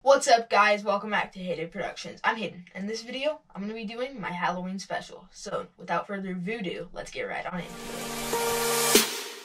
What's up, guys? Welcome back to Hayden Productions. I'm Hayden, and in this video, I'm going to be doing my Halloween special. So, without further ado, let's get right on into it.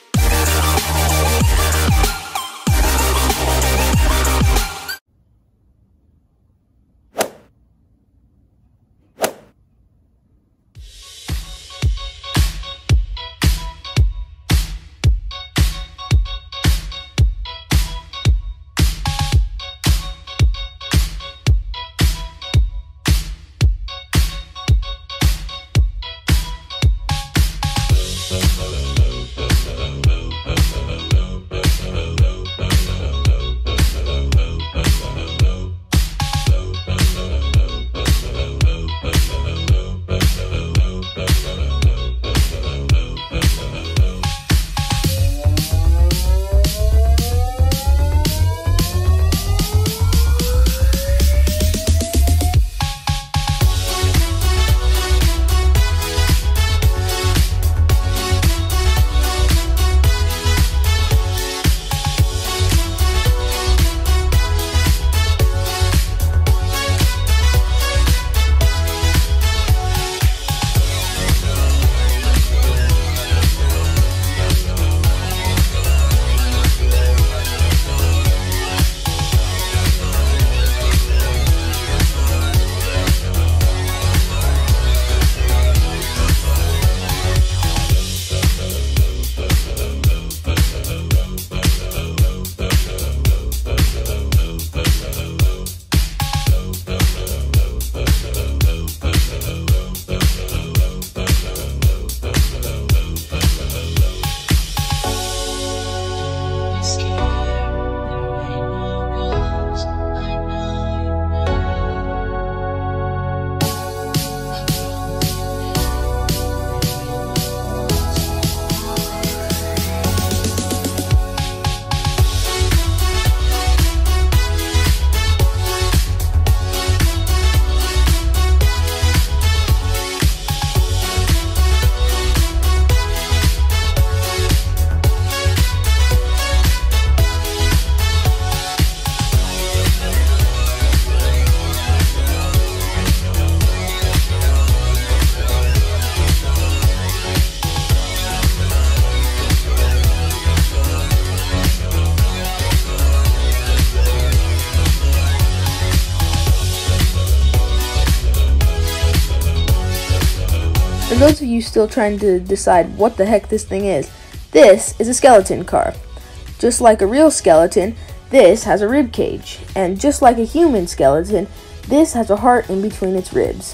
For those of you still trying to decide what the heck this thing is, this is a skeleton car. Just like a real skeleton, this has a rib cage, and just like a human skeleton, this has a heart in between its ribs.